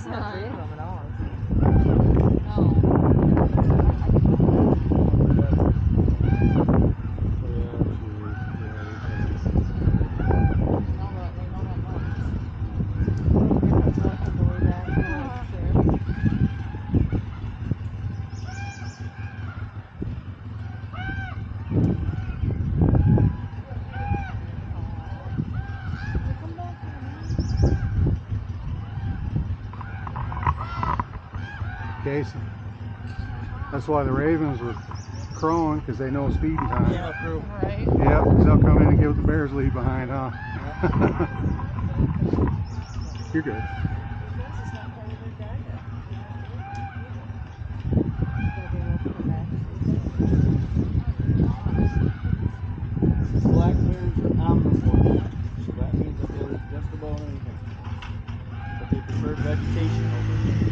It's not three of them at all. Okay, so that's why the ravens were crowing, because they know it's feeding time. Yeah, true. Right. Yep, because they'll come in and give the bears leave behind, huh? You're good. Black bears are omnivores, so that means that they'll eat just about anything. But they prefer vegetation over